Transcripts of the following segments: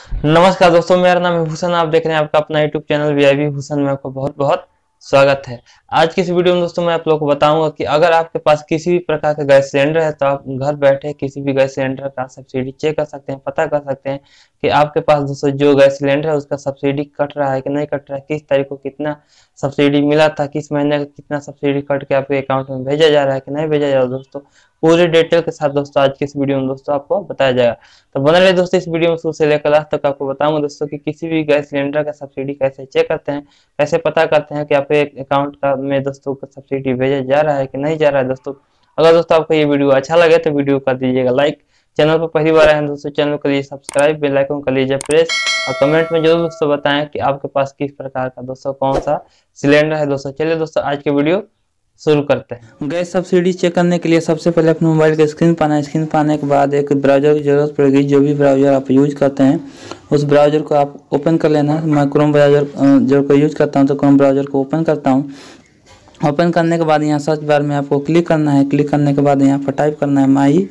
नमस्कार दोस्तों, मेरा नाम है भूषण। आप देख रहे हैं आपका अपना यूट्यूब चैनल वीआईबी भूषण में। आपका बहुत बहुत स्वागत है। आज की इस वीडियो में दोस्तों मैं आप लोगों को बताऊंगा कि अगर आपके पास किसी भी प्रकार का गैस सिलेंडर है तो आप घर बैठे किसी भी गैस सिलेंडर का सब्सिडी चेक कर सकते हैं, पता कर सकते हैं कि आपके पास दोस्तों जो गैस सिलेंडर है उसका सब्सिडी कट रहा है कि नहीं कट रहा है, किस तारीख को कितना सब्सिडी मिला था, किस महीने का कितना सब्सिडी कट के आपके अकाउंट में भेजा जा रहा है कि नहीं भेजा जा रहा है। दोस्तों पूरे डिटेल के साथ दोस्तों आज की इस वीडियो में दोस्तों आपको बताया जाएगा। तो बने रहे दोस्तों इस वीडियो में शुरू से लेकर लास्ट तक। आपको बताऊंगा दोस्तों कि किसी भी गैस सिलेंडर का सब्सिडी कैसे चेक करते हैं, कैसे पता करते हैं कि आपके अकाउंट का में दोस्तों का सब्सिडी भेजा जा रहा है कि नहीं जा रहा है। दोस्तों अगर दोस्तों आपको ये वीडियो अच्छा लगे तो वीडियो कर दीजिएगा लाइक, चैनल पर पहली बार आए हैं दोस्तों चैनल को लीजिए सब्सक्राइब, बेल आइकन कर लीजिए प्रेस, और कमेंट में जरूर दोस्तों बताएं कि आपके पास किस प्रकार का दोस्तों कौन सा सिलेंडर है। दोस्तों चलिए दोस्तों आज की वीडियो शुरू करते हैं। गैस सब्सिडी चेक करने के लिए सबसे पहले अपने मोबाइल के स्क्रीन पाना है। स्क्रीन पाने के बाद एक ब्राउज़र की ज़रूरत पड़ेगी। जो भी ब्राउज़र आप यूज करते हैं उस ब्राउज़र को आप ओपन कर लेना। मैं क्रोम ब्राउज़र जो को यूज करता हूं तो क्रोम ब्राउज़र को ओपन करता हूं। ओपन करने के बाद यहाँ सर्च बार में आपको क्लिक करना है। क्लिक करने के बाद यहाँ पर टाइप करना है my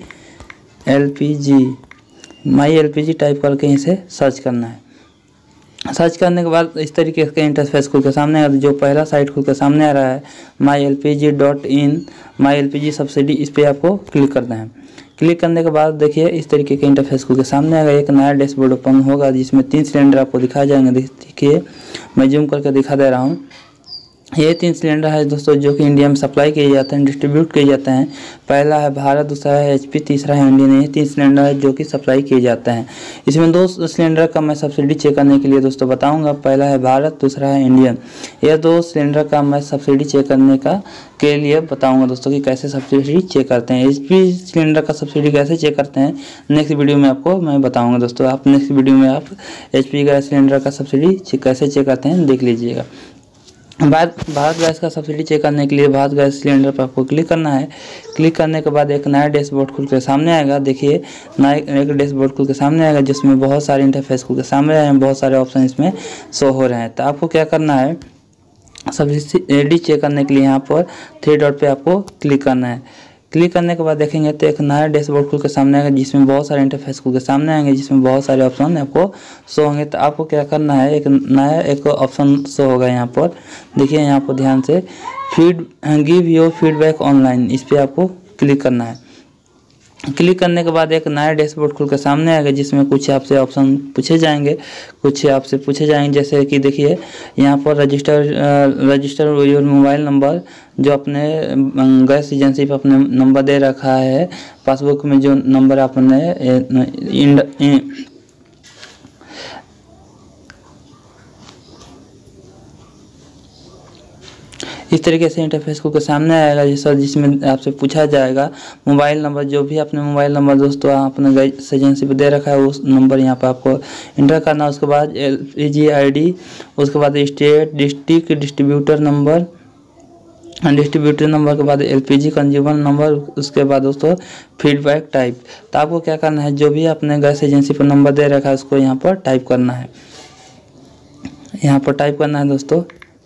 L P G type करके इसे सर्च करना है। सर्च करने के बाद इस तरीके का इंटरफेस खुल के सामने आ रहा है। जो पहला साइट खुल के सामने आ रहा है mylpg.in mylpg सब्सिडी, इस पर आपको क्लिक करना है। क्लिक करने के बाद देखिए इस तरीके का इंटरफेस खुल के सामने आएगा। एक नया डैशबोर्ड ओपन होगा जिसमें 3 सिलेंडर आपको दिखाए जाएंगे। देखिए मैं जूम करके दिखा दे रहा हूँ। ये 3 सिलेंडर है दोस्तों जो कि इंडिया में सप्लाई किए जाते हैं, डिस्ट्रीब्यूट किए जाते हैं। पहला है भारत, दूसरा है एचपी, तीसरा है इंडियन। ये 3 सिलेंडर है जो कि सप्लाई किए जाते हैं। इसमें 2 सिलेंडर का मैं सब्सिडी चेक करने के लिए दोस्तों बताऊंगा। पहला है भारत, दूसरा है इंडियन। ये 2 सिलेंडर का मैं सब्सिडी चेक करने का के लिए बताऊंगा दोस्तों कि कैसे सब्सिडी चेक करते हैं। एचपी सिलेंडर का सब्सिडी कैसे चेक करते हैं नेक्स्ट वीडियो में आपको मैं बताऊँगा दोस्तों। आप नेक्स्ट वीडियो में आप एचपी गैस सिलेंडर का सब्सिडी कैसे चेक करते हैं देख लीजिएगा। भारत गैस का सब्सिडी चेक करने के लिए भारत गैस सिलेंडर पर आपको क्लिक करना है। क्लिक करने के बाद एक नया डैशबोर्ड खुल के सामने आएगा। देखिए नया एक डैशबोर्ड खुल के सामने आएगा जिसमें बहुत सारे इंटरफेस खुल के सामने आए हैं, बहुत सारे ऑप्शन इसमें शो हो रहे हैं। तो आपको क्या करना है, सब्सिडी चेक करने के लिए यहाँ पर 3 डॉट पे आपको क्लिक करना है। क्लिक करने के बाद देखेंगे तो एक नया डैशबोर्ड खुल के सामने आएगा जिसमें बहुत सारे इंटरफेस खुल के सामने आएंगे, जिसमें बहुत सारे ऑप्शन आपको शो होंगे। तो आपको क्या करना है, एक नया एक ऑप्शन शो होगा यहाँ पर। देखिए यहाँ पर ध्यान से गिव योर फीडबैक ऑनलाइन, इस पर आपको क्लिक करना है। क्लिक करने के बाद एक नया डैशबोर्ड खुल के सामने आएगा जिसमें कुछ आपसे ऑप्शन पूछे जाएंगे, जैसे कि देखिए यहाँ पर रजिस्टर योर मोबाइल नंबर, जो अपने गैस एजेंसी पर अपने नंबर दे रखा है। पासबुक में जो नंबर आपने इस तरीके से इंटरफेस को सामने आएगा जिसमें आपसे पूछा जाएगा मोबाइल नंबर। जो भी अपने मोबाइल नंबर दोस्तों आपने गैस एजेंसी पे दे रखा है उस नंबर यहाँ पर आपको इंटर करना। उसके बाद एलपीजी आईडी, उसके बाद स्टेट, डिस्ट्रिक्ट, डिस्ट्रीब्यूटर नंबर के बाद एलपीजी कंज्यूमर नंबर, उसके बाद दोस्तों फीडबैक टाइप। तो आपको क्या करना है, जो भी अपने गैस एजेंसी पर नंबर दे रखा है उसको यहाँ पर टाइप करना है। यहाँ पर टाइप करना है दोस्तों।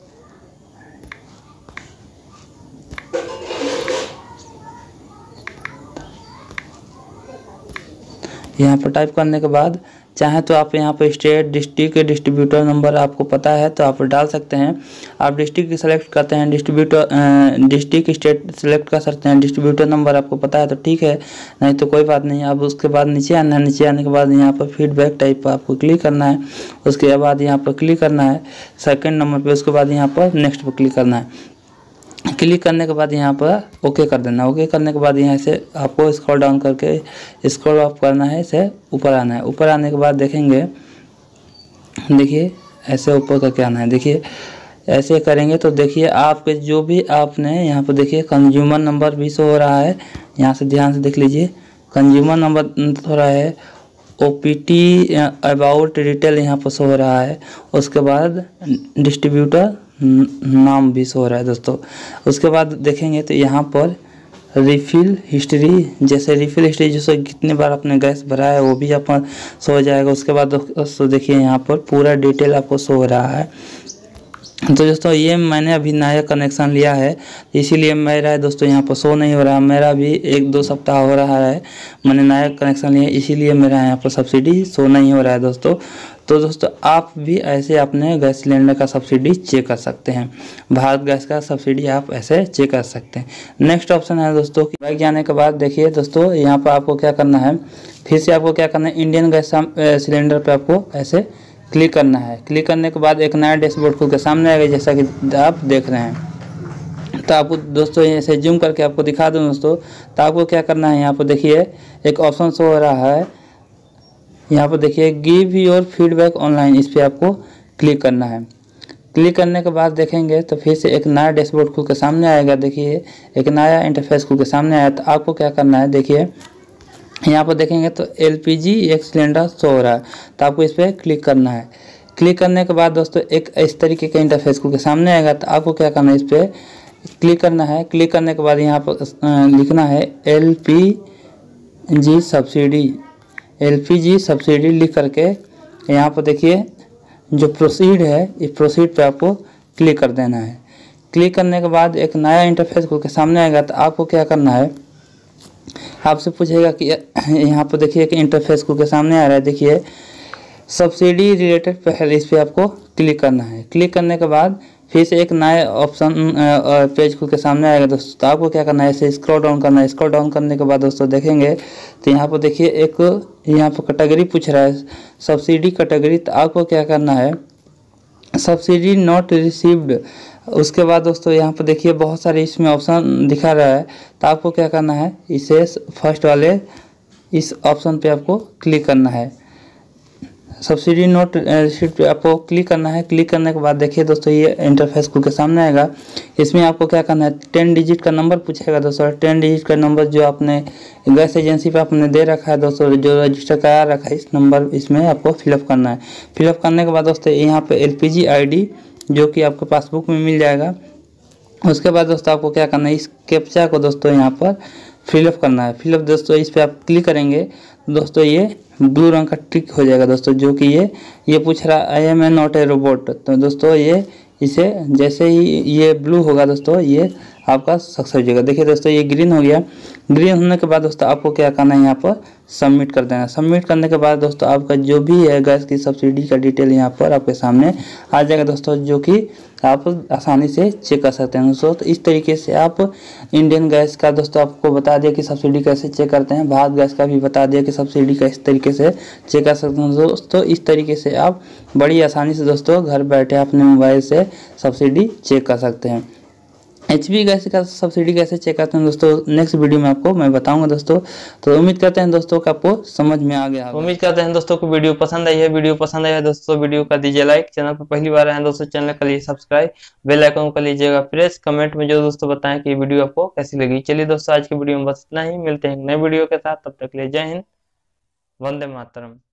यहाँ पर टाइप करने के बाद चाहे तो आप यहाँ पर स्टेट, डिस्ट्रिक्ट, डिस्ट्रीब्यूटर नंबर आपको पता है तो आप डाल सकते हैं। आप डिस्ट्रिक्ट सेलेक्ट करते हैं, डिस्ट्रिक्ट स्टेट सेलेक्ट कर सकते हैं। डिस्ट्रीब्यूटर नंबर आपको पता है तो ठीक है, नहीं तो कोई बात नहीं। अब उसके बाद नीचे आना है। नीचे आने के बाद यहाँ पर फीडबैक टाइप पर आपको क्लिक करना है। उसके बाद यहाँ पर क्लिक करना है सेकेंड नंबर पर। उसके बाद यहाँ पर नेक्स्ट पर क्लिक करना है। क्लिक करने के बाद यहाँ पर ओके कर देना। ओके करने के बाद यहाँ से आपको स्क्रॉल डाउन करके स्क्रॉल अप करना है, इसे ऊपर आना है। ऊपर आने के बाद देखेंगे, देखिए ऐसे ऊपर करके आना है। देखिए ऐसे करेंगे तो देखिए आपके जो भी आपने यहाँ पर देखिए कंज्यूमर नंबर भी शो हो रहा है। यहाँ से ध्यान से देख लीजिए, कंज्यूमर नंबर हो रहा है, ओपीटी अबाउट रिटेल यहाँ पर शो हो रहा है। उसके बाद डिस्ट्रीब्यूटर नाम भी शो हो रहा है दोस्तों। उसके बाद देखेंगे तो यहाँ पर रिफिल हिस्ट्री, जैसे रिफिल हिस्ट्री जैसे कितने बार आपने गैस भरा है वो भी आपका शो हो जाएगा। उसके बाद दोस्तों देखिए यहाँ पर पूरा डिटेल आपको शो हो रहा है। तो दोस्तों ये मैंने अभी नया कनेक्शन लिया है, इसीलिए मेरा दोस्तों यहाँ पर शो नहीं हो रहा। मेरा भी 1-2 सप्ताह हो रहा है मैंने नया कनेक्शन लिया, इसीलिए मेरा यहाँ पर सब्सिडी शो नहीं हो रहा है दोस्तों। तो दोस्तों आप भी ऐसे अपने गैस सिलेंडर का सब्सिडी चेक कर सकते हैं, भारत गैस का सब्सिडी आप ऐसे चेक कर सकते हैं। नेक्स्ट ऑप्शन है दोस्तों कि बैक जाने के बाद देखिए दोस्तों यहाँ पर आपको क्या करना है, फिर से आपको क्या करना है, इंडियन गैस सिलेंडर पर आपको ऐसे क्लिक करना है। क्लिक करने के बाद एक नया डैशबोर्ड खुल के सामने आएगा, जैसा कि आप देख रहे हैं। तो आपको दोस्तों ऐसे जूम करके आपको दिखा दूं दोस्तों, तो आपको क्या करना है, यहाँ पर देखिए एक ऑप्शन शो हो रहा है, यहाँ पर देखिए गिव योर फीडबैक ऑनलाइन, इस पर आपको क्लिक करना है। क्लिक करने के बाद देखेंगे तो फिर से एक नया डैशबोर्ड खुल के सामने आएगा। देखिए एक नया इंटरफेस खुल के सामने आया। तो आपको क्या करना है, देखिए यहाँ पर देखेंगे तो LPG एक सिलेंडर शो हो रहा है, तो आपको इस पर क्लिक करना है। क्लिक करने के बाद दोस्तों एक इस तरीके का इंटरफेस खुल के सामने आएगा। तो आपको क्या करना है, इस पर क्लिक करना है। क्लिक करने के बाद यहाँ पर लिखना है LPG सब्सिडी लिख करके यहाँ पर देखिए जो प्रोसीड है, इस प्रोसीड पे आपको क्लिक कर देना है। क्लिक करने के बाद एक नया इंटरफेस खुल के सामने आएगा। तो आपको क्या करना है, आपसे पूछेगा कि यहाँ पर देखिए एक इंटरफेस खुल के सामने आ रहा है, देखिए सब्सिडी रिलेटेड पहले, इस पर आपको क्लिक करना है। क्लिक करने के बाद फिर से एक नया ऑप्शन पेज खुल के सामने आएगा दोस्तों। तो आपको क्या करना है, ऐसे स्क्रॉल डाउन करना है। स्क्रॉल डाउन करने के बाद दोस्तों देखेंगे तो यहाँ पर देखिए एक यहाँ पर कैटेगरी पूछ रहा है, सब्सिडी कैटेगरी। तो आपको क्या करना है, सब्सिडी नॉट रिसीव्ड। उसके बाद दोस्तों यहाँ पर देखिए बहुत सारे इसमें ऑप्शन दिखा रहा है। तो आपको क्या करना है, इसे फर्स्ट वाले इस ऑप्शन पे आपको क्लिक करना है, सब्सिडी नोट रिसीव्ड पे आपको क्लिक करना है। क्लिक करने के बाद देखिए दोस्तों ये इंटरफेस खुल के सामने आएगा। इसमें आपको क्या करना है, 10 डिजिट का नंबर पूछेगा दोस्तों। 10 डिजिट का नंबर जो आपने गैस एजेंसी पे आपने दे रखा है दोस्तों, जो रजिस्टर करा रखा है, इस नंबर इसमें आपको फिलअप करना है। फिलअप करने के बाद दोस्तों यहाँ पे LPG ID जो कि आपको पासबुक में मिल जाएगा। उसके बाद दोस्तों आपको क्या करना है, इस कैप्चा को दोस्तों यहाँ पर फिलअप करना है। फिलअप दोस्तों इस पर आप क्लिक करेंगे दोस्तों, ये ब्लू रंग का टिक हो जाएगा दोस्तों, जो कि ये पूछ रहा I am a not a robot. तो दोस्तों ये इसे जैसे ही ये ब्लू होगा दोस्तों, ये आपका सक्सेस हो जाएगा। देखिए दोस्तों ये ग्रीन हो गया। ग्रीन होने के बाद दोस्तों आपको क्या करना है, यहाँ पर सबमिट कर देना। सबमिट करने के बाद दोस्तों आपका जो भी है गैस की सब्सिडी का डिटेल यहाँ पर आपके सामने आ जाएगा दोस्तों, जो कि आप आसानी से चेक कर सकते हैं दोस्तों। तो इस तरीके से आप इंडियन गैस का दोस्तों आपको बता दिया कि सब्सिडी कैसे चेक करते हैं, भारत गैस का भी बता दिया कि सब्सिडी का इस तरीके से चेक कर सकते हैं दोस्तों। इस तरीके से आप बड़ी आसानी से दोस्तों घर बैठे अपने मोबाइल से सब्सिडी चेक कर सकते हैं। HP गैस का सब्सिडी कैसे चेक करते हैं दोस्तों, नेक्स्ट वीडियो में आपको मैं बताऊंगा दोस्तों। तो उम्मीद करते हैं दोस्तों कि आपको समझ में आ गया। उम्मीद करते हैं दोस्तों को वीडियो पसंद आई है। वीडियो पसंद आया है दोस्तों, वीडियो का दीजिए लाइक, चैनल पर पहली बार आए हैं दोस्तों चैनल कर लीजिए सब्सक्राइब, बेल आइकन कर लीजिएगा प्रेस। कमेंट में जो दोस्तों बताएं कि वीडियो आपको कैसी लगी। चलिए दोस्तों आज की वीडियो में बस इतना ही, मिलते हैं नए वीडियो के साथ, तब तक के लिए जय हिंद, वंदे मातरम।